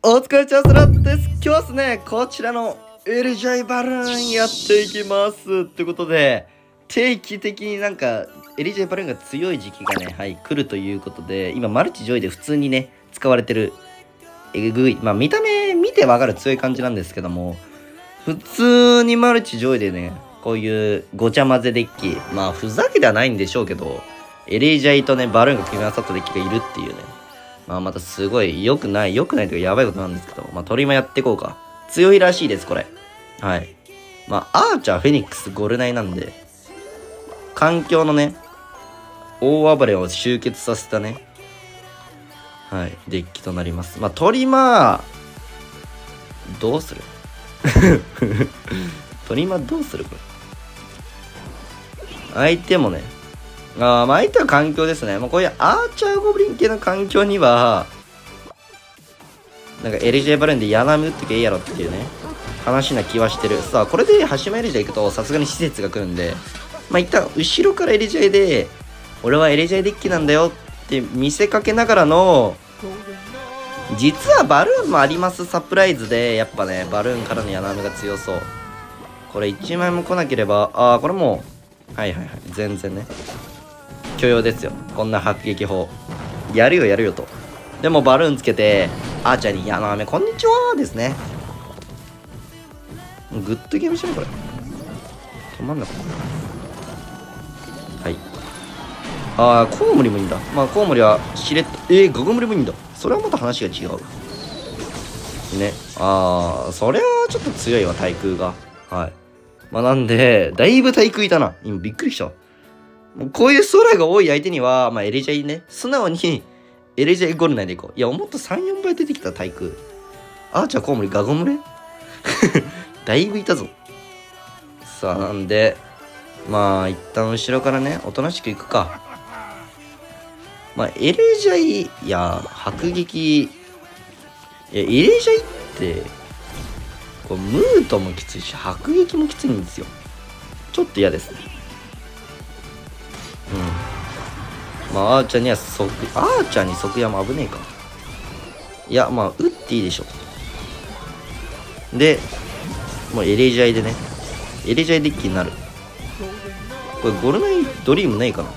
お疲れちゃすらです。今日はですね、こちらのエルジャイバルーンやっていきます。ってことで、定期的になんか、エルジャイバルーンが強い時期がね、はい、来るということで、今、マルチ上位で普通にね、使われてる、えぐい、まあ見た目見てわかる強い感じなんですけども、普通にマルチ上位でね、こういうごちゃ混ぜデッキ、まあふざけではないんでしょうけど、エレジャイとね、バルーンが組み合わさったデッキがいるっていうね。まあまたすごい良くないというかやばいことなんですけど、まあトリマやっていこうか。強いらしいです、これ。はい。まあアーチャー、フェニックス、ゴルナイなんで、環境のね、大暴れを集結させたね、はい、デッキとなります。まあトリマどうするトリマどうするこれ。相手もね、まあ相手は環境ですね。こういうアーチャーゴブリン系の環境には、なんか LJ バルーンで柳打ってけいいやろっていうね、話な気はしてる。さあ、これで端島 LJ 行くとさすがに施設が来るんで、まあ一旦後ろから LJ で、俺は LJ デッキなんだよって見せかけながらの、実はバルーンもありますサプライズで、やっぱね、バルーンからの柳が強そう。これ1枚も来なければ、これもう、はいはいはい、全然ね。許容ですよ、こんな迫撃砲やるよと。でもバルーンつけてアーチャーに「やなめこんにちは」ですね。グッドゲームしてるこれ。止まんなかった。はい。コウモリもいいんだ。まあコウモリはしれっとガゴムリもいいんだ。それはまた話が違うね。それはちょっと強いわ、対空が。はい。まあなんでだいぶ対空いたな今。びっくりした。こういう空が多い相手には、まあ、エレジャイね、素直にエレジャイゴルナイでいこう。いや、もっと3、4倍出てきた対空。アーチャー、コウモリ、ガゴムレだいぶいたぞ。さあ、なんで、まあ、一旦後ろからね、おとなしくいくか。まあ、エレジャイ、いや、迫撃、いや、エレジャイって、こうムートもきついし、迫撃もきついんですよ。ちょっと嫌ですね。まあアーチャーに即矢も危ねえか。いや、まあ打っていいでしょ。でもうエレジャイでね、エレジャイデッキになる。これゴルナイドリームないかな。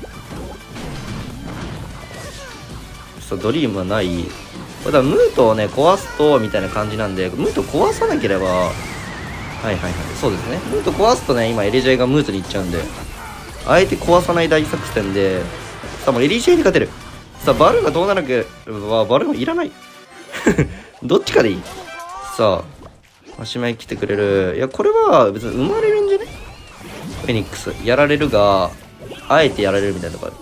さあドリームはない。これだムートをね壊すとみたいな感じなんで、ムート壊さなければ、はいそうですね。ムート壊すとね、今エレジャイがムートに行っちゃうんで、あえて壊さない大作戦で、さあもうエリーシェイで勝てる。さあバルーンがどうならなければ、バルーンはいらないどっちかでいい。さあ足前来てくれる。いやこれは別に生まれるんじゃね。フェニックスやられるがあえてやられるみたいなとこある。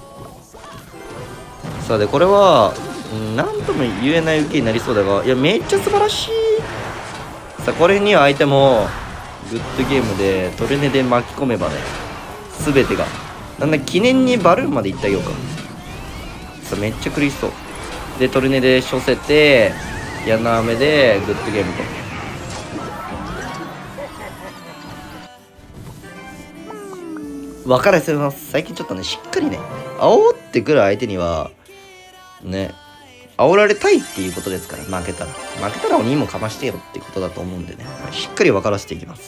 さあでこれは何とも言えない受けになりそうだが、いやめっちゃ素晴らしい。さあこれには相手もグッドゲームでトルネで巻き込めばね、全てがなんだ。記念にバルーンまで行ってあげようか。さめっちゃ苦しそうで、トルネで処せて柳雨でグッドゲームと。分からせます。最近ちょっとねしっかりね煽ってくる相手にはね、煽られたいっていうことですから。負けたら鬼もかましてよっていうことだと思うんでね、しっかり分からせていきます。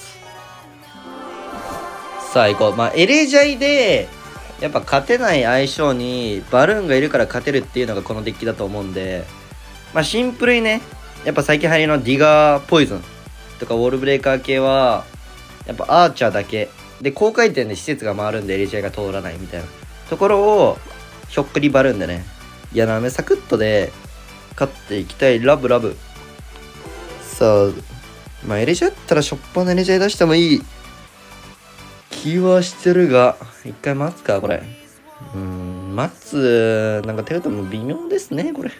さあ行こう。まあエレジャイでやっぱ勝てない相性にバルーンがいるから勝てるっていうのがこのデッキだと思うんで、まあシンプルにね、やっぱ最近流行りのディガーポイズンとかウォールブレーカー系はやっぱアーチャーだけで高回転で施設が回るんでエレジャイが通らないみたいなところをひょっくりバルーンでね、柳サクッとで勝っていきたい。ラブさあまあエレジャイだったらしょっぱなエレジャイ出してもいい気はしてるが、一回待つかこれ。待つ。なんか手札も微妙ですねこれ。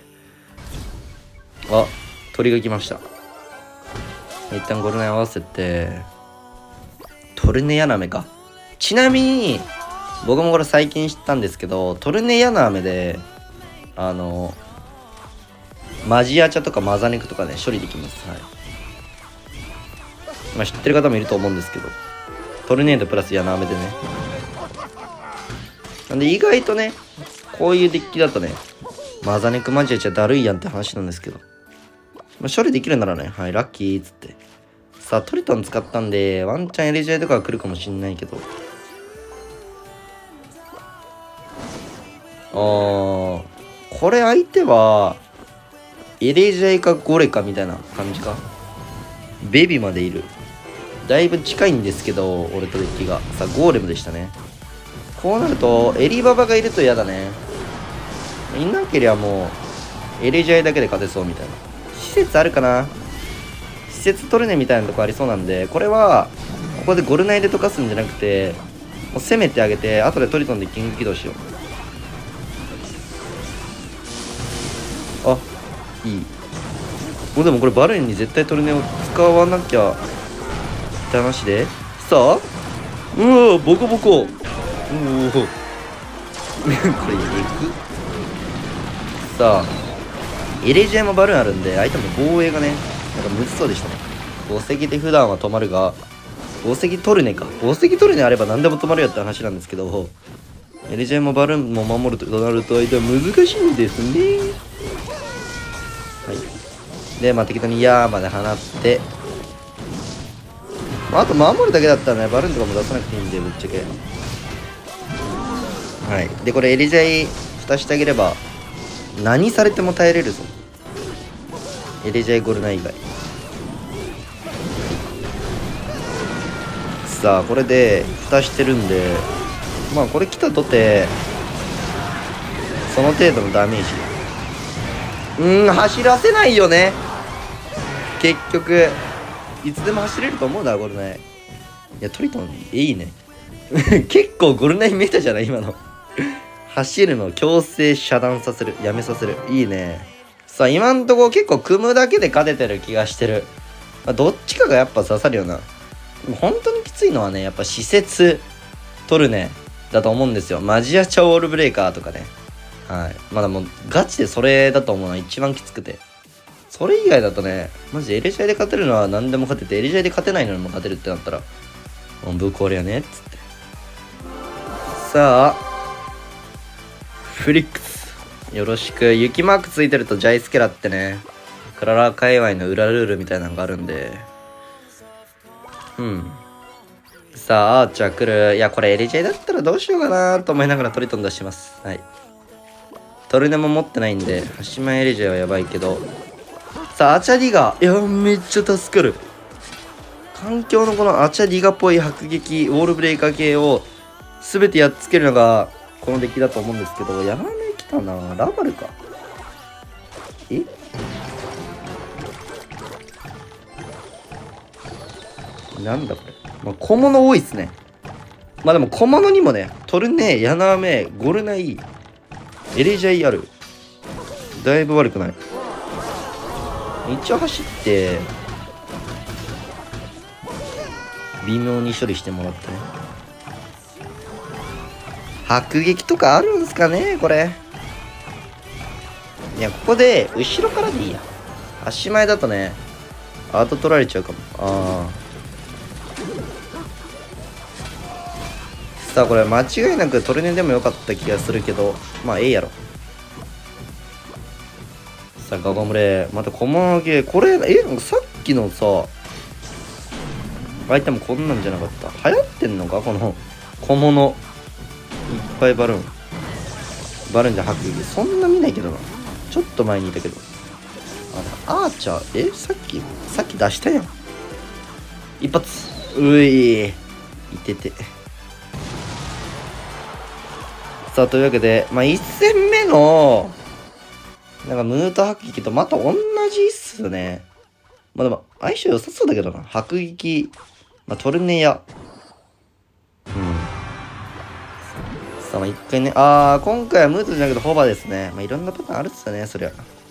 鳥が来ました。一旦ゴルナイ合わせてトルネヤナメか。ちなみに僕もこれ最近知ったんですけど、トルネヤナメでマジアチャとかマザネクとかね処理できます。はい。まあ知ってる方もいると思うんですけど、トルネードプラス柳雨でね。なんで意外とねこういうデッキだとね、マザネクマジアチャだるいやんって話なんですけど、 まあ、処理できるならね、はい、ラッキーっつって。さあ、トリトン使ったんで、ワンチャンエレジャイとかは来るかもしんないけど。これ相手は、エレジャイかゴレかみたいな感じか。ベビまでいる。だいぶ近いんですけど、俺とデッキが。さあ、ゴーレムでしたね。こうなると、エリババがいると嫌だね。いなけりゃもう、エレジャイだけで勝てそうみたいな。施設あるかな？施設取れねみたいなとこありそうなんで、これは、ここでゴルナイで溶かすんじゃなくて、もう攻めてあげて、後でトリトンでキング起動しよう。あ、いい。もうでもこれバルーンに絶対トルネを使わなきゃって話で、さあ、うわボコボコ、これえぐ。さあ、エレジアもバルーンあるんで、相手も防衛がね、なんかむずそうでしたね。宝石で普段は止まるが、宝石トルネか。宝石トルネあれば何でも止まるよって話なんですけど、エレジアもバルーンも守るとなると相手は難しいんですね。はい。で、まあ、適当にヤーまで放って、まあ、あと守るだけだったらね、バルーンとかも出さなくていいんで、ぶっちゃけ。はい。で、これエリジャイ蓋してあげれば、何されても耐えれるぞ。エリジャイゴルナ以外。さあ、これで蓋してるんで、まあ、これ来たとて、その程度のダメージ。走らせないよね。結局いつでも走れると思うな、ゴルナイ。いや、トリトンいいね。結構ゴルナイメタじゃない、今の。走るの強制遮断させる、やめさせる、いいね。さあ、今んとこ結構組むだけで勝ててる気がしてる。まあ、どっちかがやっぱ刺さるよな。でも本当にきついのはね、やっぱ施設取るねだと思うんですよ。マジアチャウォールブレーカーとかね。はい。まだもうガチでそれだと思うのが一番きつくて。それ以外だとね、マジエレジャイで勝てるのは何でも勝てて、エレジャイで勝てないのにも勝てるってなったら、ぶっ壊れやねっつって。さあ、フリックス。よろしく。雪マークついてるとジャイスケラってね、クララ界隈の裏ルールみたいなのがあるんで。さあ、アーチャー来る。いや、これエレジャイだったらどうしようかなと思いながらトリトン出します。はい。トルネも持ってないんで、端前エレジャイはやばいけど。さあ、アチャディガ。いや、めっちゃ助かる。環境のこのアチャディガっぽい迫撃、ウォールブレーカー系を全てやっつけるのがこのデッキだと思うんですけど、ヤマメ来たな。ラバルか。なんだこれ。まあ、小物多いっすね。まあでも小物にもね、トルネ、ヤナメ、ゴルナイ、エレジャイある。だいぶ悪くない。一応走って微妙に処理してもらってね。迫撃とかあるんすかねこれ。いや、ここで後ろからでいいや。足前だとねアート取られちゃうかも。さあ、これ間違いなくトルネでもよかった気がするけど、まあええやろ。さあ、ガガムレまた小物ゲー。これなんかさっきのさ相手もこんなんじゃなかった。流行ってんのかこの小物いっぱいバルーンで迫撃。そんな見ないけどな。ちょっと前にいたけど。アーチャーさっき出したやん。一発。いてて。さあ、というわけでまあ1戦目のなんかムート迫撃とまた同じっすね。まあでも相性良さそうだけどな。迫撃、まあトルネや。さあ、まあ一回ね。今回はムートじゃなくてホバですね。まあいろんなパターンあるっすよね、そりゃ。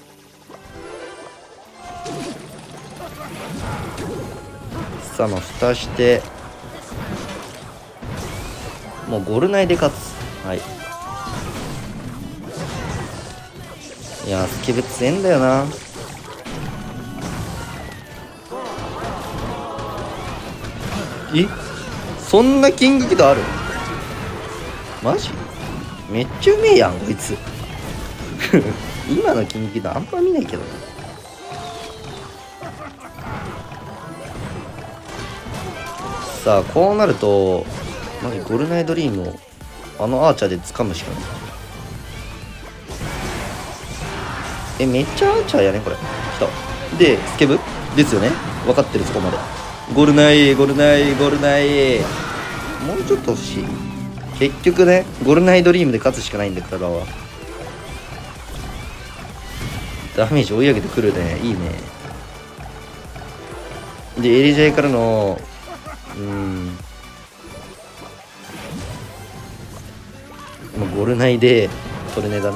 さあ、まあ蓋して、もうゴルナイで勝つ。はい。いやー、スケベ強えんだよな。そんなキングキドある？マジ？めっちゃうめえやんこいつ。今のキングキドあんま見ないけど。 さあこうなるとマジゴルナイドリームをあのアーチャーで掴むしかない。めっちゃアーチャーやねこれ。来た。でスケブですよね。分かってるそこまで。ゴルナイゴルナイゴルナイもうちょっと欲しい。結局ねゴルナイドリームで勝つしかないんだからは。ダメージ追い上げてくるね。いいね。でエリジャイからのゴルナイでトルネだな。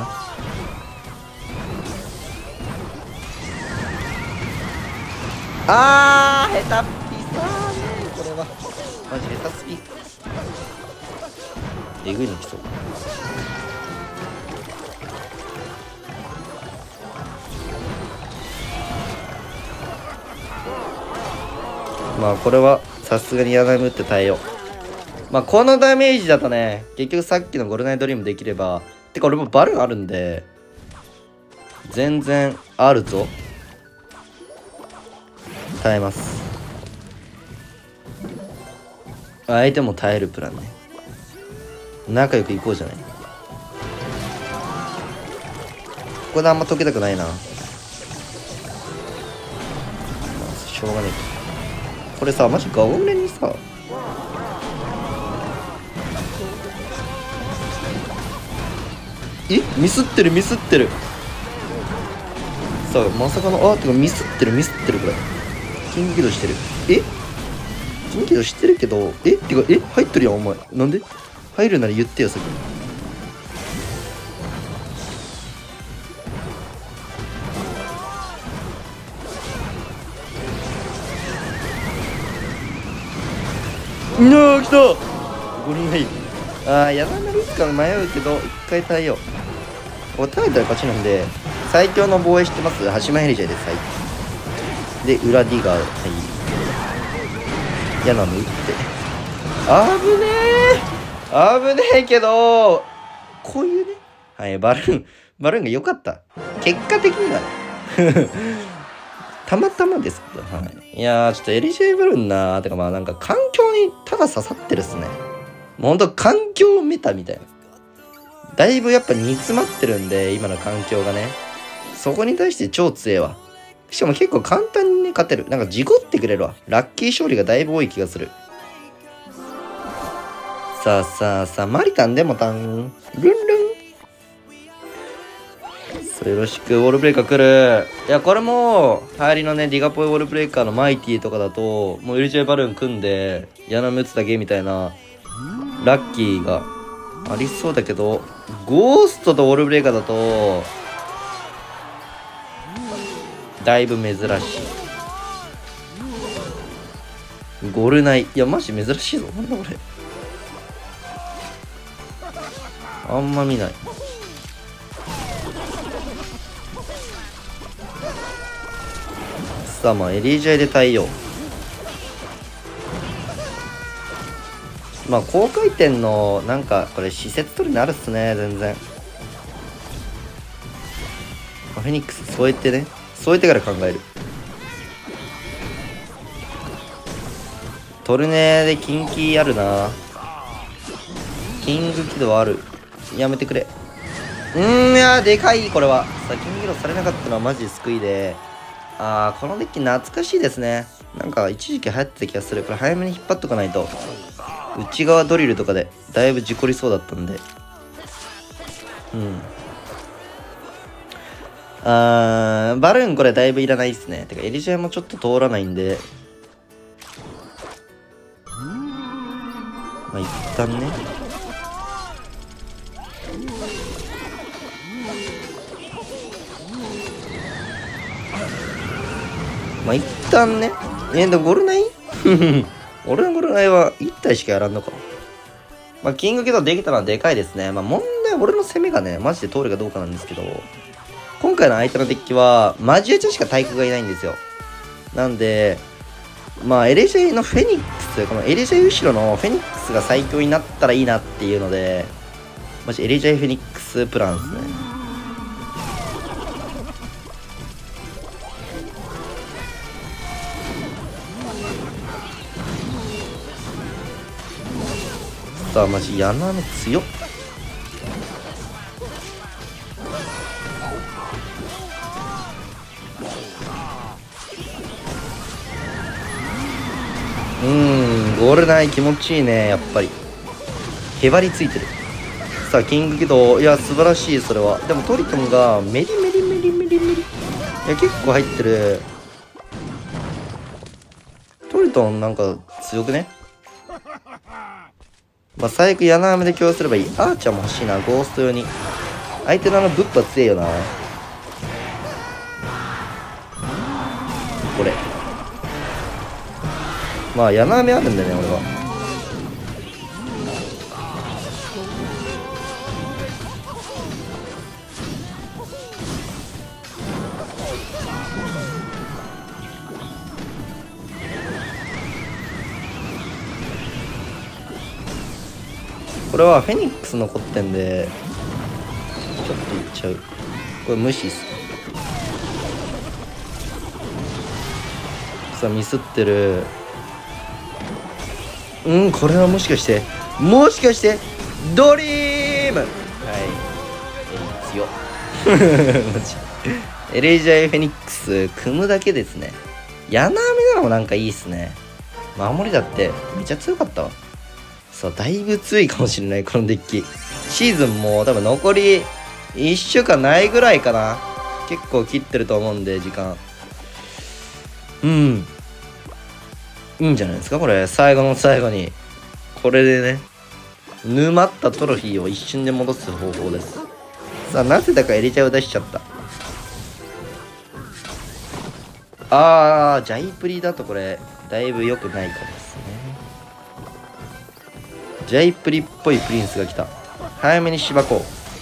下手っぴさーねこれは。マジ下手すぎ。えぐいのきそう。まあこれはさすがにヤナムって耐えよう。まあこのダメージだとね結局さっきのゴルナイドリームできればてか俺もバルーンあるんで全然あるぞ。耐えます。相手も耐えるプランね。仲良くいこうじゃない。ここであんま解けたくないな。まあ、しょうがねえ。これさマジガゴンレンにさミスってるミスってる。さあまさかのてかミスってるこれ。キング起動してる。キング起動してるけどてか入ってるやんお前。なんで入るなら言ってよ先に。来たゴリンハイ。やらなるか迷うけど一回耐えよう。これ耐えたら勝ちなんで最強の防衛知ってます。ハシマヘリジャーです。はいで裏ディガー。ヤナム打って危ねえけどこういうねバルーンが良かった。結果的にはたまたまですけど、いやーちょっとエリジェイバルーンなーてかまあなんか環境にただ刺さってるっすね。もうほんと環境メタみたいな。だいぶやっぱ煮詰まってるんで今の環境がね。そこに対して超強えわ。しかも結構簡単にね勝てる。なんか事故ってくれるわ。ラッキー勝利がだいぶ多い気がする。さあマリタンでもたんルンルン。よろしく。ウォールブレイカー来る。いやこれも流行りのねディガポイウォールブレイカーのマイティとかだともうエリジェイバルーン組んでヤナム打つだけみたいなラッキーがありそうだけどゴーストとウォールブレイカーだとだいぶ珍しい。ゴルナイいやマジ珍しいぞ。なんだこれあんま見ない。さあまあエリージャイで耐えよう。まあ高回転のなんかこれ施設取りになるっすね全然。フェニックス添えてね添えてから考える。トルネでキンキーあるな。キング起動ある。やめてくれ。いやでかいこれは。さあキング起動されなかったのはマジ救いで。このデッキ懐かしいですね。なんか一時期流行ってた気がする。これ早めに引っ張っとかないと内側ドリルとかでだいぶ事故りそうだったんで。バルーンこれだいぶいらないっすね。てかエリジェもちょっと通らないんでまあ一旦ねでもゴルナイ俺のゴルナイは1体しかやらんのか。まあキング起動できたのはでかいですね。まあ問題は俺の攻めがねマジで通るかどうかなんですけど今回の相手のデッキはマジアチしか対空がいないんですよ。なんでまあエレジェイのフェニックスこのエレジェイ後ろのフェニックスが最強になったらいいなっていうのでマジエレジェイフェニックスプランですね。 ターマジヤナメ強っ。ゴールライン気持ちいいね。やっぱりへばりついてる。さあキングけど、いや素晴らしい。それはでもトリトンがメリメリメリメリメリ、いや結構入ってる。トリトンなんか強くね。まあ最悪ヤナアメで共有すればいい。アーチャーも欲しいな、ゴースト用に。相手のブッパ強いよなこれ。まあヤナアメあるんだよね俺は。これはフェニックス残ってんでちょっといっちゃう。これ無視っす。さあミスってる。これはもしかしてドリーム。はい強っマジエレジャイフェニックス組むだけですね。ヤナアメなのもなんかいいっすね。守りだってめっちゃ強かったわ。さあだいぶ強いかもしれないこのデッキ。シーズンも多分残り1週間ないぐらいかな。結構切ってると思うんで時間。いいんじゃないですかこれ。最後の最後にこれでね沼ったトロフィーを一瞬で戻す方法です。さあなぜだかエリチャを出しちゃった。ジャイプリだとこれだいぶ良くないかもですね。ジャイプリっぽいプリンスが来た。早めにしばこ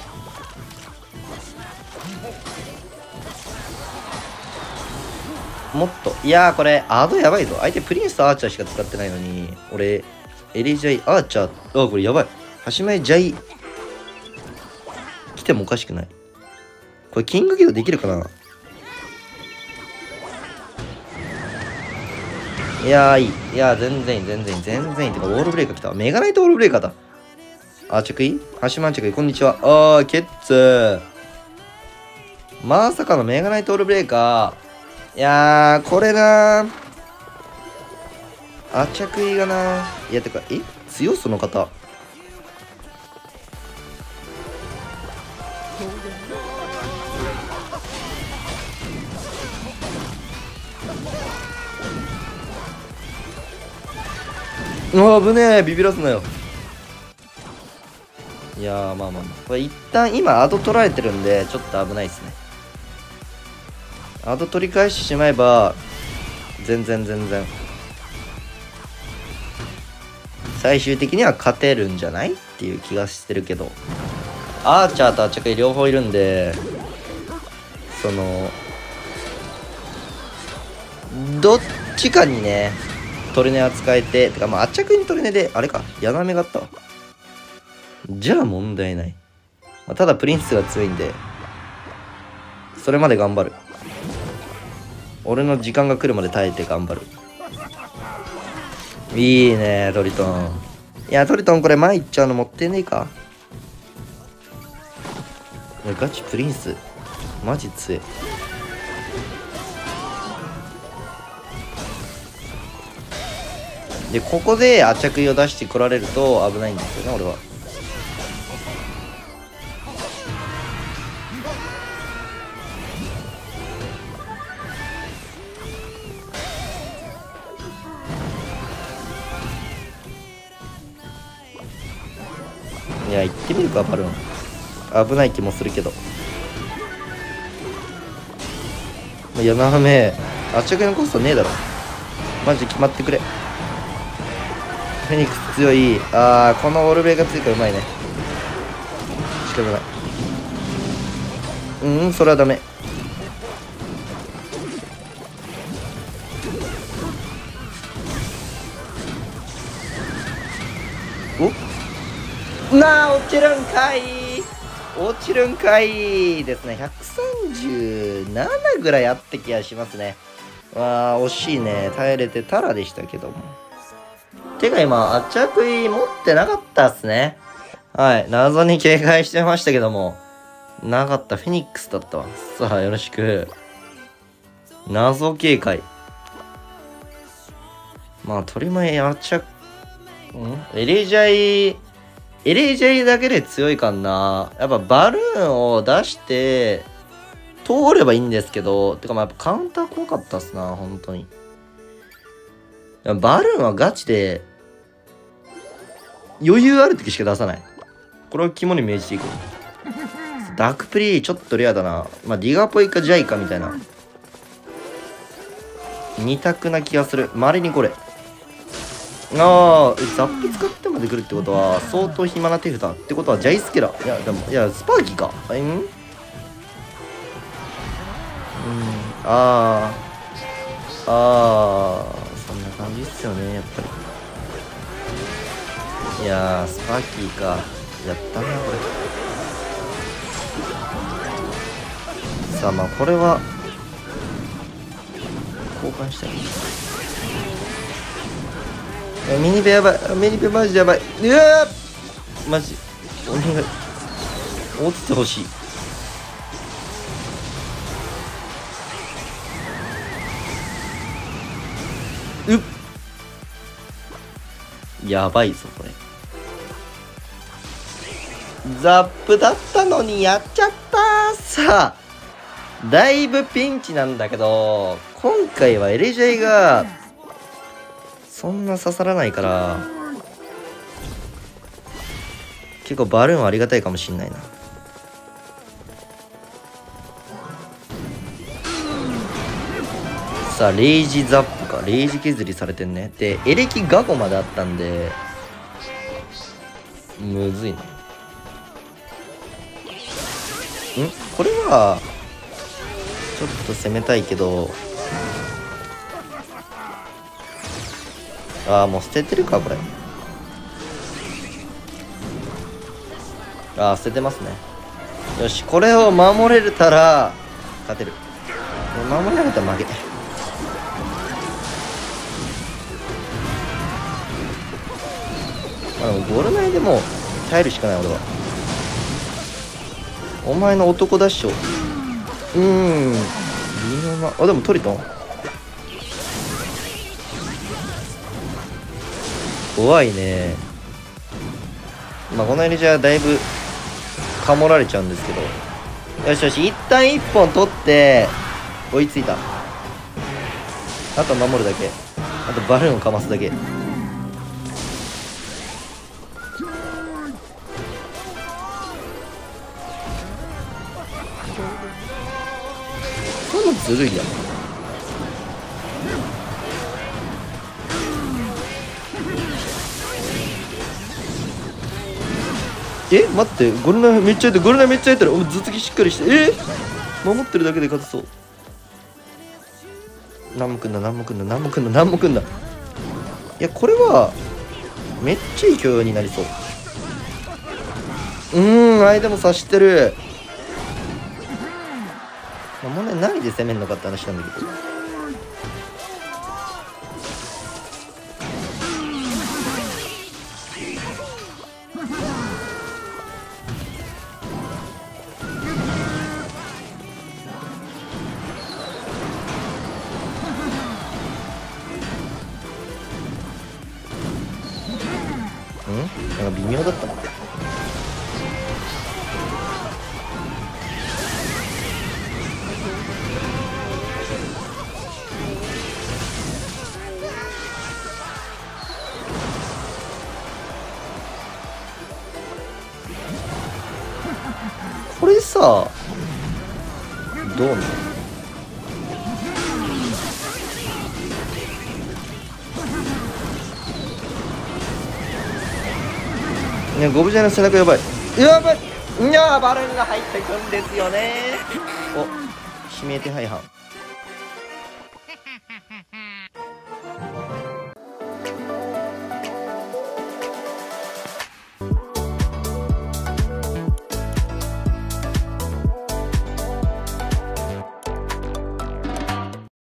う。もっといやーこれアドやばいぞ。相手プリンスとアーチャーしか使ってないのに俺エリジャイアーチャーこれやばい。端前ジャイ来てもおかしくない。これキングギドできるかな。いやーいい。いやー全然いいてかウォールブレーカー来た。メガナイトウォールブレーカーだ。着衣端前着衣こんにちは。ケッツまさかのメガナイトウォールブレーカー。いやーこれなー着衣がないやてか強その方。危ねえビビらすなよ。いやーまあこれ一旦今アド取られてるんでちょっと危ないですね。アド取り返してしまえば全然最終的には勝てるんじゃないっていう気がしてるけど、アーチャーと着衣両方いるんでそのどっちかにねトルネは使えて、てかまあ着衣にトルネであれかヤナメがあったわ。じゃあ問題ない。ただプリンスが強いんでそれまで頑張る。俺の時間が来るまで耐えて頑張る。いいねトリトン。いやトリトンこれ前行っちゃうの持ってねえか。ガチプリンスマジ強い。でここで着衣を出してこられると危ないんですよね俺は。いや行ってみるかバルーン。危ない気もするけど。いやなめ着衣のコストねえだろマジで決まってくれ。フェニックス強い。このオルベが強いからうまいね。仕方ない。それはダメ。落ちるんかいですね。137ぐらいあった気がしますね。惜しいね。耐えれてたらでしたけども。 てか今、あっちゃくい持ってなかったっすね。はい。謎に警戒してましたけども。なかった。フェニックスだったわ。さあ、よろしく。謎警戒。まあ、鳥前あっちゃ、エレジャイだけで強いかんな。やっぱバルーンを出して、通ればいいんですけど、てかまあやっぱカウンター怖かったっすな、本当に。バルーンはガチで、余裕ある時しか出さない。これを肝に銘じていこう。ダークプリーちょっとレアだな。まあディガポイかジャイかみたいな。二択な気がする。周りにこれ。ああ、ザップ使ってまで来るってことは、相当暇な手札。ってことは、ジャイスケラ。いや、でも、いや、スパーキーか。ああ、そんな感じっすよね、やっぱり。いやー、スパーキーか。やったな、これ。さあ、まあ、これは、交換したい。ミニペやばい。ミニペマジでやばい。うわーマジ。お願い。落ちてほしい。やばいぞ、これ。ザップだったのにやっちゃったー。さあ、だいぶピンチなんだけど、今回はエレジャイが、そんな刺さらないから、結構バルーンはありがたいかもしんないな。さあ、レイジザップか。レイジ削りされてんね。で、エレキガゴまであったんで、むずいな。これは、ちょっと攻めたいけど、ああ、もう捨ててるか、これ。ああ、捨ててますね。よし、これを守れたら、勝てる。守られたら負け。でもゴール内でもう耐えるしかない俺は。お前の男ダッシュ微妙な。あ、でもトリトン怖いね。まあこのエリジャーだいぶかもられちゃうんですけど、よしよし、一旦1本取って追いついた。あと守るだけ。あとバルーンをかますだけ。そんなずるいやん。待って、ゴルナめっちゃやってる。ゴルナめっちゃやってる。お前頭突きしっかりして。守ってるだけで勝てそう。何もくんだ、何もくんだ、何もくんだ、何もくんだ。いや、これはめっちゃいい許容になりそう。相手も察してる。まあ、問題何で攻めるのかって話なんだけど。なんか微妙だったな。これさ、どうなの？いや、ゴブジャイの背中やばい。やばい。いやー、バルーンが入ってくんですよね。お、指名手配犯。